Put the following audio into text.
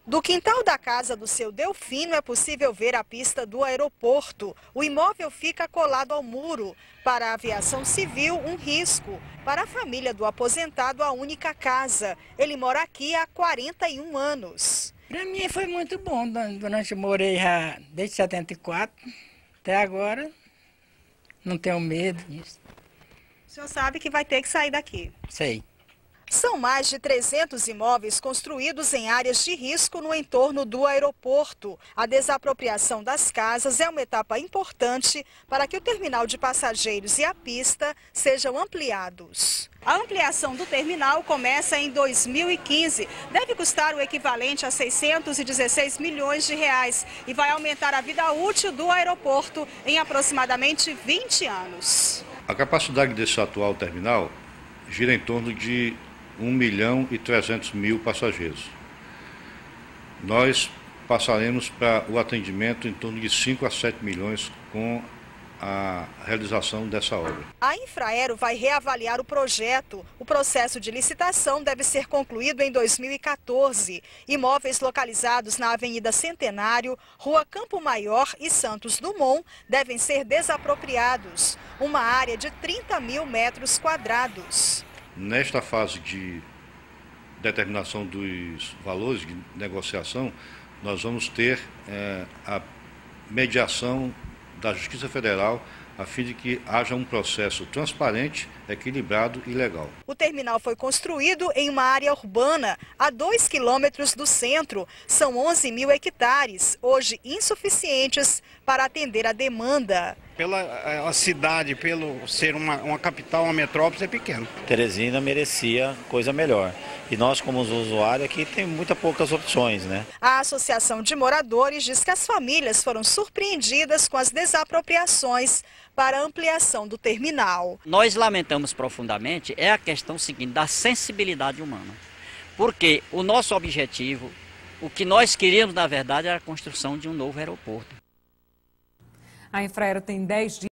Do quintal da casa do seu Delfino é possível ver a pista do aeroporto. O imóvel fica colado ao muro. Para a aviação civil, um risco. Para a família do aposentado, a única casa. Ele mora aqui há 41 anos. Para mim foi muito bom. Durante eu morei já desde 74 até agora. Não tenho medo disso. O senhor sabe que vai ter que sair daqui? Sei. São mais de 300 imóveis construídos em áreas de risco no entorno do aeroporto. A desapropriação das casas é uma etapa importante para que o terminal de passageiros e a pista sejam ampliados. A ampliação do terminal começa em 2015. Deve custar o equivalente a 616 milhões de reais e vai aumentar a vida útil do aeroporto em aproximadamente 20 anos. A capacidade desse atual terminal gira em torno de 1.300.000 passageiros. Nós passaremos para o atendimento em torno de 5 a 7 milhões com a realização dessa obra. A Infraero vai reavaliar o projeto. O processo de licitação deve ser concluído em 2014. Imóveis localizados na Avenida Centenário, Rua Campo Maior e Santos Dumont devem ser desapropriados. Uma área de 30.000 metros quadrados. Nesta fase de determinação dos valores de negociação, nós vamos ter a mediação da Justiça Federal a fim de que haja um processo transparente, equilibrado e legal. O terminal foi construído em uma área urbana, a 2 quilômetros do centro. São 11.000 hectares, hoje insuficientes para atender a demanda. Pela cidade, pelo ser uma capital, uma metrópole, é pequeno. Teresina merecia coisa melhor. E nós, como usuários, aqui tem poucas opções, né? A Associação de Moradores diz que as famílias foram surpreendidas com as desapropriações para a ampliação do terminal. Nós lamentamos profundamente a questão seguinte, da sensibilidade humana. Porque o nosso objetivo, o que nós queríamos, na verdade, era a construção de um novo aeroporto. A Infraero tem 10 dias